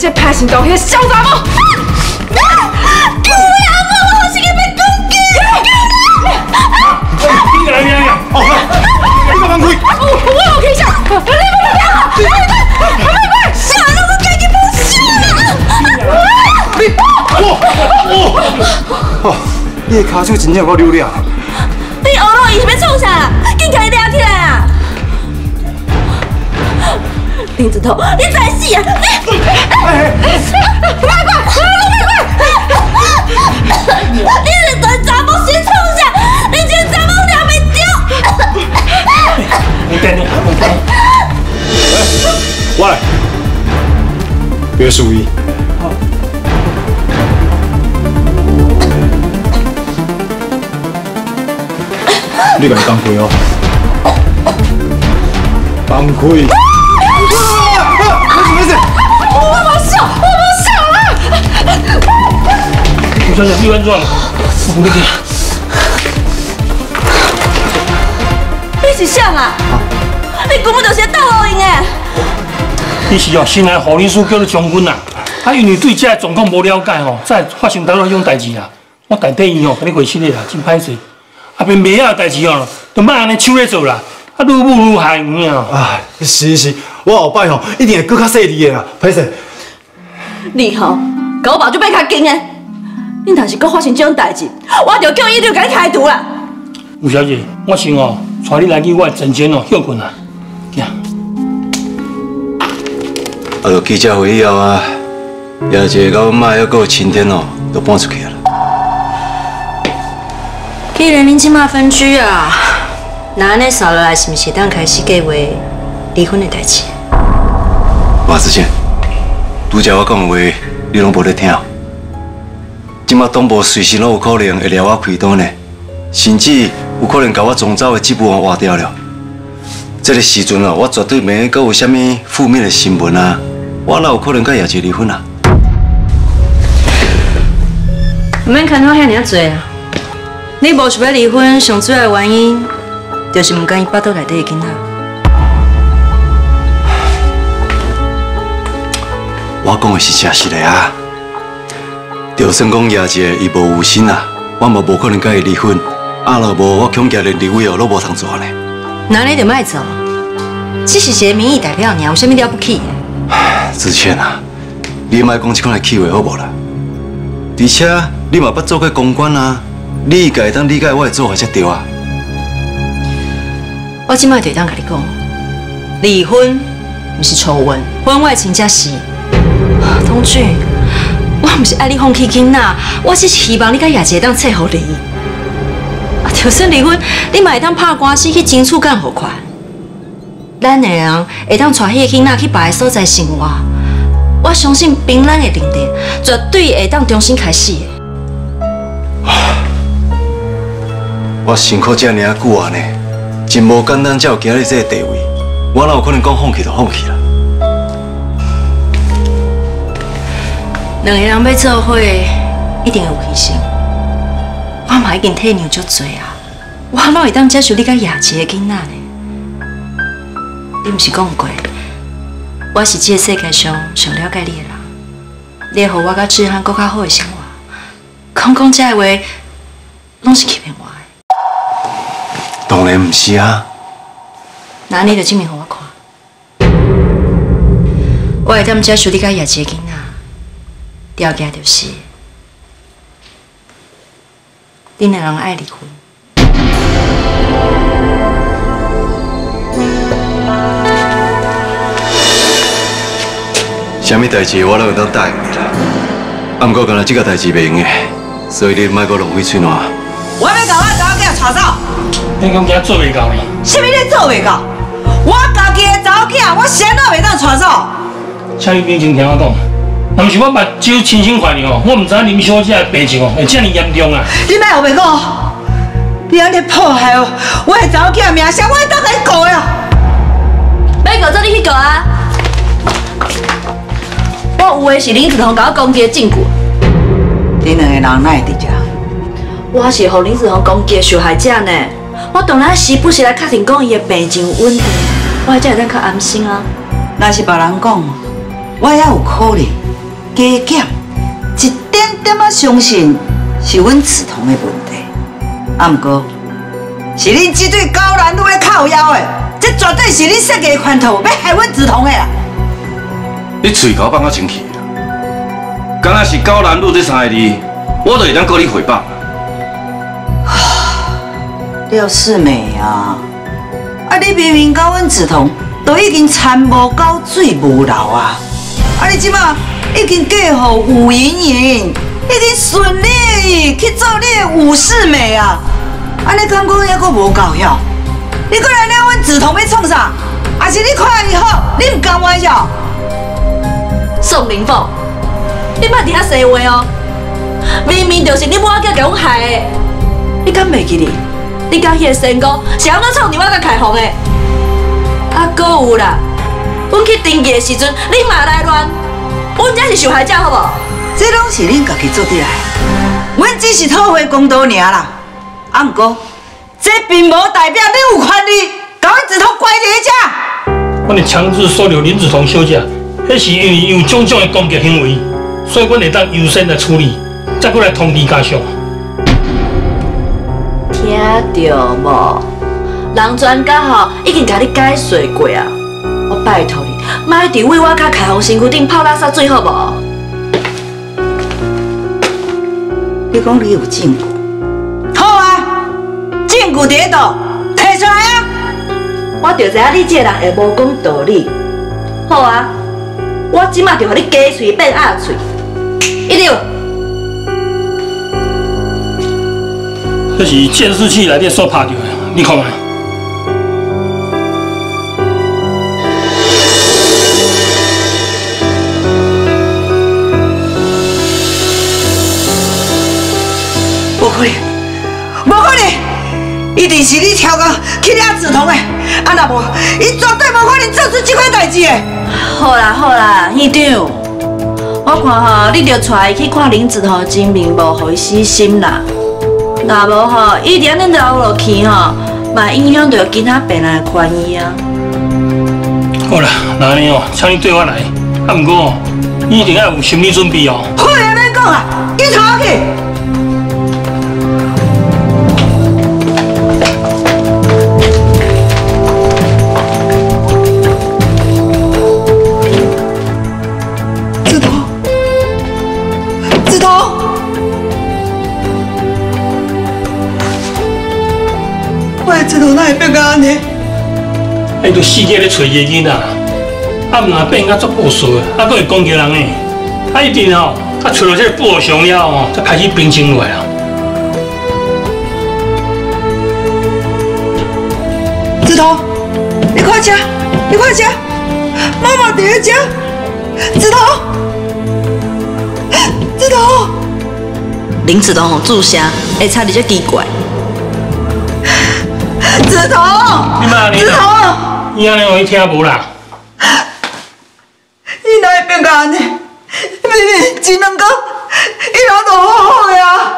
这歹行动，迄小查某。救我阿母，我是个要讲救！ 你来咩呀？哦，你个放开！我有气象，你不能这样！吓到我家己不死你的骹手真正够流量。 你学落伊是要创啥？紧甲伊抓起来啊！林子头，你才死啊！你是对查某先创啥？你这查某了袂着！ 你等等， 我来，别输伊。你甲伊放开哦，放开！没事， 我没事啊！ 吴小姐，你安怎？我不理解。 你是啥啊？你根本就是斗互因的。 你是哦，新来护理师叫你将军啦。啊，因为对这个状况无了解吼，才发生到迄种代志啦。我代替伊吼，甲你回信的啦，真歹势。啊，边袂晓代志哦，就莫安尼抢咧做啦。啊，愈母愈害有影哦。 啊，是，我后摆吼一定会更较细腻的啦，歹势。 你吼，甲我保就变较紧的。你若是搁发生这种代志，我就叫伊就甲你开除啦。 吴小姐，我先哦，带你来去我的诊间哦休困啦。行。 啊，就记者会以后啊，爷姐甲阮妈还有晴天哦，都搬出去了。 既然恁即马分居啊，那安尼扫落来是毋是当开始计划离婚的代志？ 马志健，拄则我讲的话，你拢无咧听。即马党部随时拢有可能会掠我开单呢，甚至有可能甲我总召的职务换掉了。这个时阵哦，我绝对袂阁有啥物负面的新闻啊，我哪有可能甲爷姐离婚啊？ 唔免看我遐尔多啊！你无想要离婚，上主要的原因就是唔甘伊巴肚内底的囡仔。 我讲的是真实的啊！就算讲爷姐伊无有心啊，我嘛无可能甲伊离婚。啊，若无我恐惊连离婚哦都无通做呢。 那你就莫做，只是一个民意代表尔，有啥物了不起的？ 志谦啊，你莫讲这款的气话好无啦？而且你嘛捌做过公关啊，你应该会当理解我的做法才对啊。 我即摆就当甲你讲，离婚毋是丑闻，婚外情才是。同俊，我毋是爱你放弃囡仔，我只是希望你甲爷姐当撮合离。就算离婚，你嘛会当拍官司去争取干好快。咱的人会当带迄个囡仔去别个所在生活，我相信平咱的定定绝对会当重新开始的。 我辛苦这尔久啊呢，真无简单才有今日这个地位，我哪有可能讲放弃就放弃啦？ 两个人要做伙，一定会有牺牲。我嘛已经体谅足多啊，我哪会当接受你甲爷姐的囡仔呢？你毋是讲过，我是这个世界上上了解你的人，你会予我甲志涵搁较好的生活。讲这个话，拢是欺骗我的。 当然毋是啊。 那你就证明给我看，我会当接受你甲爷姐的囡仔，条件就是恁两人爱离婚。 啥物代志我拢会当答应你啦。啊，毋过干那这个代志袂用的，所以你莫阁浪费嘴烂。 我要甲我查某囝带走。 你讲今做袂到呢？ 啥物你做袂到？我家己的查某囝，我谁都袂当带走。 请你面前听我讲，若毋是我目睭亲身看的哦，我毋知影林小姐的病情哦会这么严重啊！ 你莫后袂讲，你安尼破坏哦，我的查某囝名声，我会当来告的哦。 要告做你去告啊！我有的是林子彤甲我攻击的证据。 你两个人哪会伫遮？ 我是互林子彤攻击的受害者呢。我当然时不时来确定讲伊的病情有稳定，我才会当较安心啊。 若是别人讲，我也有可能。 加减，一点点啊相信是阮梓潼的问题。啊，毋过是恁这对高男女的靠腰的，这绝对是恁设计的圈套，要害阮梓潼的啦！ 你嘴甲我放到清气啊！敢若是高男女这三个字，我就会当告你诽谤。 廖世美啊，你明明甲阮梓潼都已经参无到水无流啊！你即马已经嫁予吴莹莹，已经顺利去做你的吴世美啊！你感觉还阁无够晓？你阁来了阮梓潼要创啥？还是你看伊好，你唔甘愿晓？ 宋林凤，你莫伫遐说话哦！明明就是你母仔甲阮害的，你敢袂记哩？你甲迄个仙姑是安怎创伫我甲开放的？啊，阁有啦，阮去登记的时阵，你嘛来乱，阮才是受害者，好无？ 这拢是恁家己做得来，阮只是讨回公道尔啦。啊，毋过这并无代表你有权利甲阮梓潼关伫遐。 阮会强制收留林梓潼小姐，迄是因为伊有种种的攻击行为，所以阮会当优先来处理，再过来通知家属。 听到无？人专家吼已经甲你解说过啊！我拜托你，莫伫为我甲开放身躯顶泡垃圾水，好无？ 你讲你有证据？好啊，证据伫倒，摕出来啊！ 我就知影你这个人会无讲道理。好啊，我即马就互你假嘴变鸭嘴，一定。 这是监视器内底所拍到的，你看看。 无可能，无可能！一定是你挑工去掠梓潼的，若无，伊绝对无可能做出这款代志的。 好啦好啦，院长，我看吼，你着带伊去看林梓潼真面目，互伊死心啦。若无吼，伊伫安尼留落去吼，嘛影响到其他病人的权益啊。 好啦，那安尼哦，请你对我来。啊，毋过哦，你一定要有心理准备哦。 好诶，免讲啊，紧头去！梓潼，我的梓潼哪会变到安尼？ 伊就四界咧找伊个囡仔，啊，毋若变甲足暴躁的，啊，佫会攻击人诶，啊，一定哦，啊，找到这个报上了哦，才开始平静落来啊。 梓潼，你快吃，你快吃，妈妈伫咧吃，梓潼，梓潼。 林梓潼吼注声，会差伫遮奇怪。 梓潼， 你妈你梓潼， 伊安尼互伊听无啦？ 伊哪会变到安尼？明明前两天伊人都好好的啊。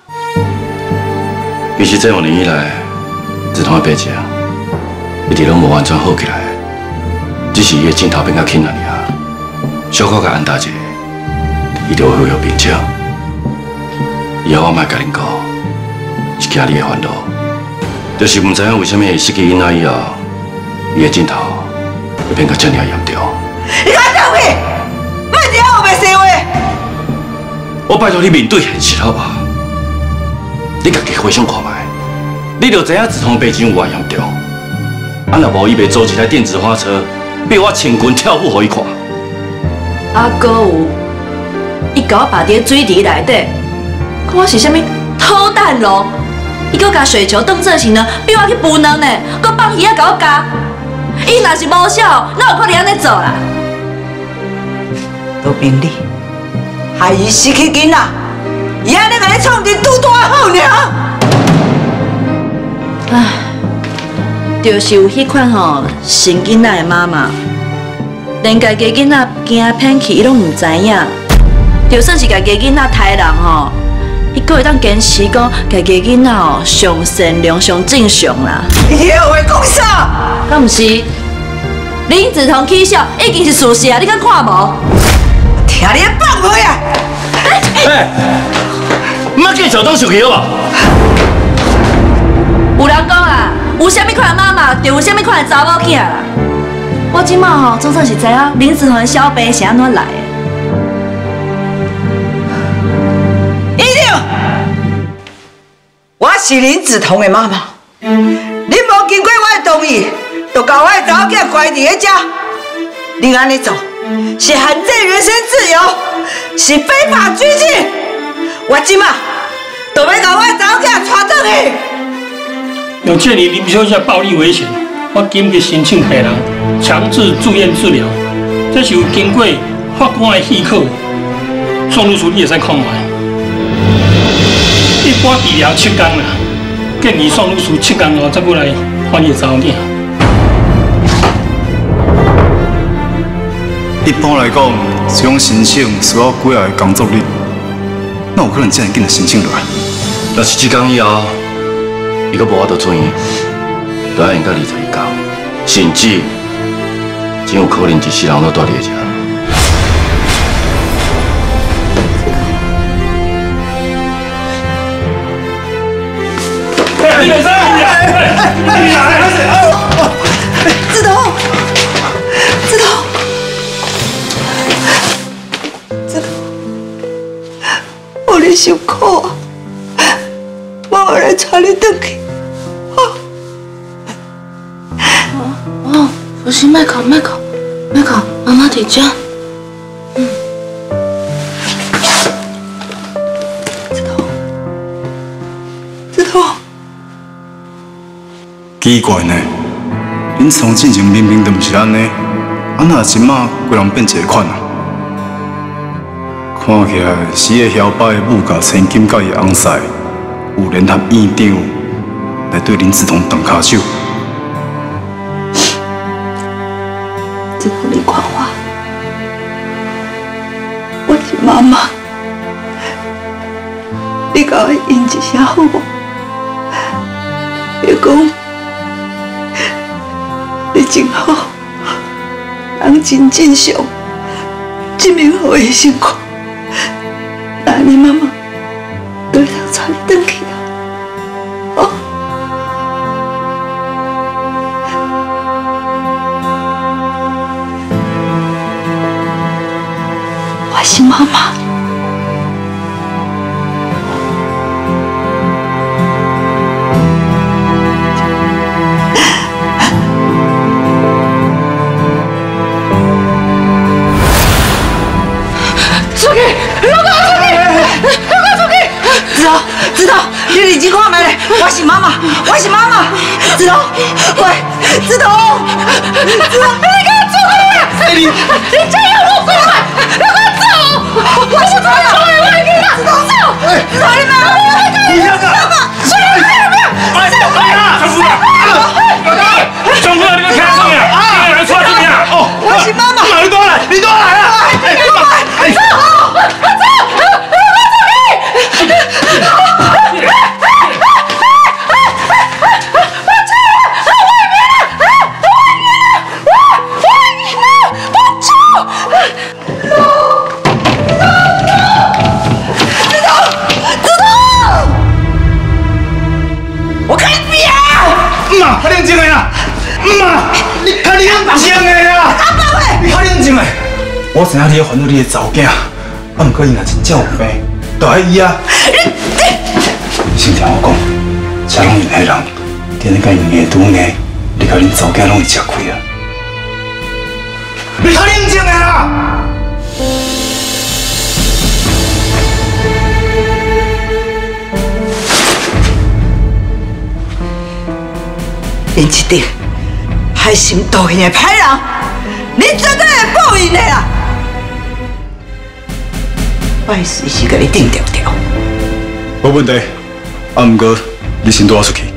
其实这5年以来，梓潼的病情一直拢无完全好起来，只是伊的镜头变较轻了尔。小可甲安大者，伊就会恢复平静。以后我莫甲恁讲，是惊你的烦恼，就是唔知影为什么失去囡仔以后，伊的镜头会变甲这么严重。 你赶走去，莫伫遐后面说话。 我拜托你面对现实好不好？你家己回想看卖，你就知影梓潼病情有偌严重。啊，若无伊袂租一台电子花车，逼我千军跳舞互伊看。 啊，阁有，伊甲我摆伫水池内底，看我是啥物偷蛋咯。伊阁甲水球当做是呢，逼我去孵卵呢，阁放鱼仔甲我加。伊若是无晓，哪有可能安尼做啦？ 都凭你，害伊失去囡仔，伊安尼甲你创阵拄大好尔。 唉，就是有迄款吼生囡仔的妈妈，连家己囡仔惊骗去，伊拢唔知影。就算是家己囡仔杀人吼，伊阁会当坚持讲家己囡仔哦上善良、上正常啦。 你遐话讲啥？ 敢毋是？林梓潼起笑已经是事实啊，你敢看无？ 天听你的放屁啊！ 哎，唔好叫小东生气好无？ 有人讲啊，有啥物款的妈妈，就有啥物款的查某囝啦。我即马吼，总算是知影林子宏的小爸是安怎来的。 一定，我是林子彤的妈妈。你无经过我的同意，就把我的查某囝关伫咧遮，你安尼做是限制人身自由，是非法拘禁。我即马就要把我的查某囝带转去。 有鉴于林小姐暴力危险，我紧急申请病人强制住院治疗，这是有经过法官的许可。宋律师，你会使看卖。一般治疗7天啦，建议宋律师7天后再过来看你的查某囝。 一般来讲，这种申请需要几下工作日，哪有可能这样紧就申请落来？ 若是7天以后，伊阁无法度出院，就要用到20天，甚至真有可能一世人都住伫遮。 你袂使子彤，子彤，子彤，我咧受苦啊！妈妈来带你回去。 哦，不是，麦克，妈妈在这。 子彤， 奇怪呢，恁从进前明明就不是安尼，哪即马规人变一个款啊？看起来死的小白的母甲千金甲伊翁婿有联合院长来对林子彤动骹手。 子彤，你看我是妈妈，你甲我应一声好无？别讲，你真好，人真正常，这么好的生活，那你妈妈都会带你回去啊！哦，我是妈妈。子彤，你认真看卖咧，我是妈妈，子彤，喂，子彤，你给我出去啊！你这样我过来，你给我走！我是妈妈，子彤走，子彤你妈妈，你这个，妈妈，出来！快点， 中哥，你个开什么呀？你来出来这边啊！哦， 我是妈妈， 你多来啊！较冷静的啦，妈，你较冷静的啦，你较冷静的。我知影你要烦恼你的查某囝，不过伊若真正有病，就爱医啊。先听我讲，这拢因的人，天天甲因硬拄硬，你甲恁查某囝拢会吃亏啊。你较冷静的啦。 林一定害心妒恨的歹人，你绝对会报应的啦！我会随时甲你定条条。 无问题，不过你先带我出去。